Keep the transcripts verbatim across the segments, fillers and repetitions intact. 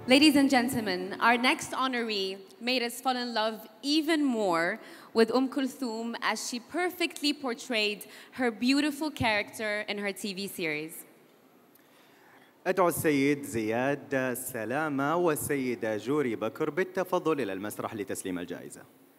Ladies and gentlemen, our next honoree made us fall in love even more with Umm Kulthum as she perfectly portrayed her beautiful character in her T V series. أدعو السيد زياد سلامة والسيدة جوري بكر بالتفضل إلى المسرح لتسليم الجائزة.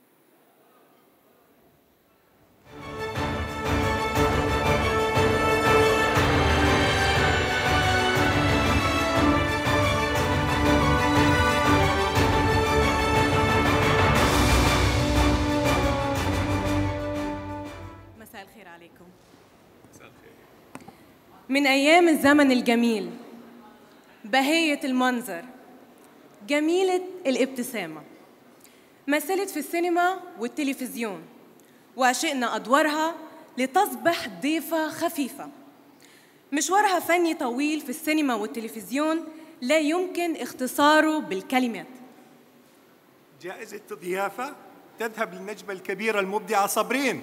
مساء الخير عليكم. مساء الخير. من أيام الزمن الجميل، بهية المنظر، جميلة الابتسامة، مثلت في السينما والتلفزيون، وعشقنا أدوارها لتصبح ضيفة خفيفة. مشوارها فني طويل في السينما والتلفزيون لا يمكن اختصاره بالكلمات. جائزة ضيافة تذهب للنجمة الكبيرة المبدعة صابرين.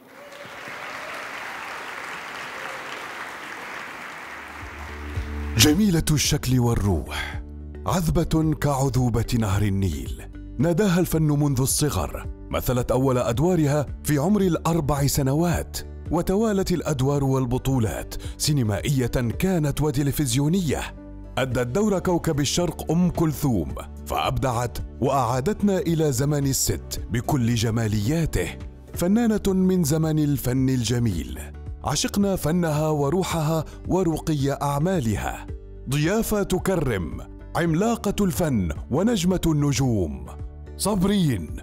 جميلة الشكل والروح، عذبة كعذوبة نهر النيل، ناداها الفن منذ الصغر. مثلت أول أدوارها في عمر الأربع سنوات، وتوالت الأدوار والبطولات سينمائية كانت وتلفزيونية. أدت دور كوكب الشرق أم كلثوم، فأبدعت وأعادتنا إلى زمن الست بكل جمالياته. فنانة من زمن الفن الجميل، عشقنا فنها وروحها ورقي أعمالها. ضيافة تكرم، عملاقة الفن ونجمة النجوم، صابرين.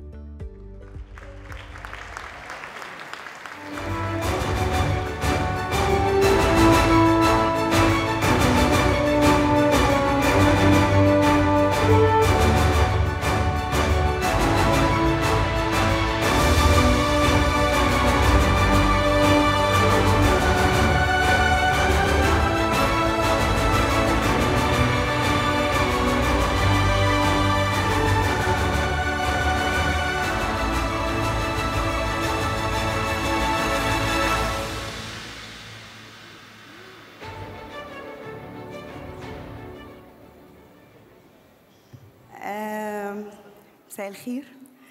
مساء الخير.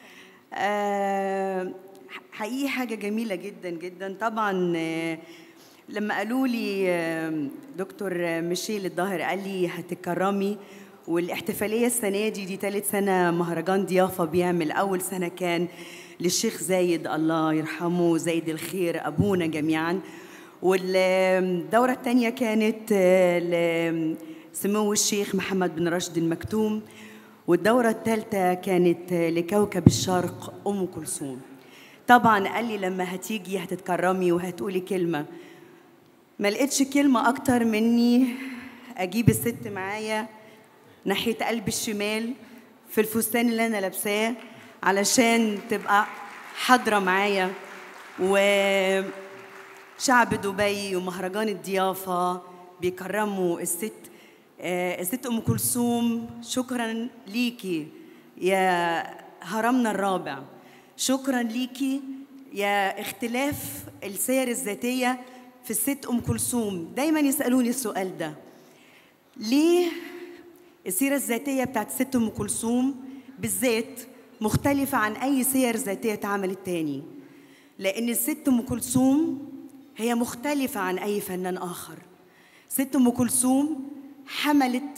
أه حقيقي حاجة جميلة جدا جدا. طبعا أه لما قالوا لي أه دكتور ميشيل الظاهر قال لي هتكرمي، والاحتفالية السنة دي دي ثالث سنة مهرجان ضيافة بيعمل. أول سنة كان للشيخ زايد الله يرحمه، زايد الخير أبونا جميعا، والدورة الثانية كانت أه لسمو الشيخ محمد بن راشد المكتوم، والدورة الثالثة كانت لكوكب الشرق أم كلثوم. طبعاً قال لي لما هتيجي هتتكرمي وهتقولي كلمة. ما لقيتش كلمة أكتر مني أجيب الست معايا ناحية قلب الشمال في الفستان اللي أنا لابساه علشان تبقى حاضرة معايا. وشعب دبي ومهرجان الضيافة بيكرموا الست الست أم كلثوم. شكراً ليكي يا هرمنا الرابع، شكراً ليكي يا اختلاف السير الذاتية في الست أم كلثوم. دايماً يسألوني السؤال ده، ليه السيرة الذاتية بتاعت الست أم كلثوم بالذات مختلفة عن أي سير ذاتية اتعملت تاني؟ لأن الست أم كلثوم هي مختلفة عن أي فنان آخر. ست أم كلثوم حملت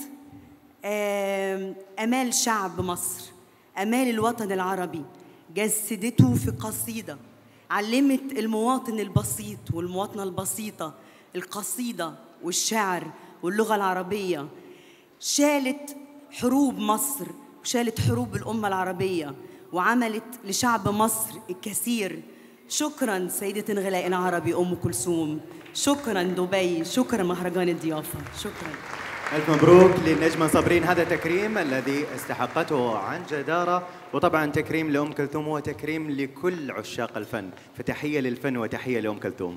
آمال شعب مصر، آمال الوطن العربي، جسدته في قصيدة، علمت المواطن البسيط والمواطنة البسيطة القصيدة والشعر واللغة العربية. شالت حروب مصر وشالت حروب الأمة العربية وعملت لشعب مصر الكثير. شكراً سيدة غلاء العربي أم كلثوم، شكراً دبي، شكراً مهرجان الضيافة، شكراً. ألف مبروك للنجمة صابرين. هذا تكريم الذي استحقته عن جدارة، وطبعا تكريم لأم كلثوم هو تكريم لكل عشاق الفن، فتحية للفن وتحية لأم كلثوم.